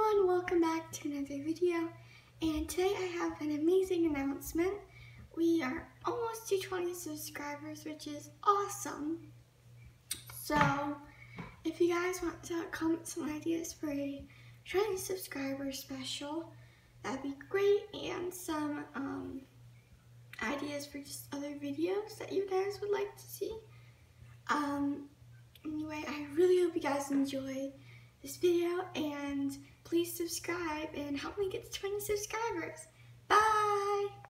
everyone, welcome back to another video, and today I have an amazing announcement. We are almost to 20 subscribers, which is awesome. So if you guys want to comment some ideas for a 20 subscriber special, that'd be great, and some ideas for just other videos that you guys would like to see. Anyway, I really hope you guys enjoy this video, and please subscribe and help me get to 20 subscribers.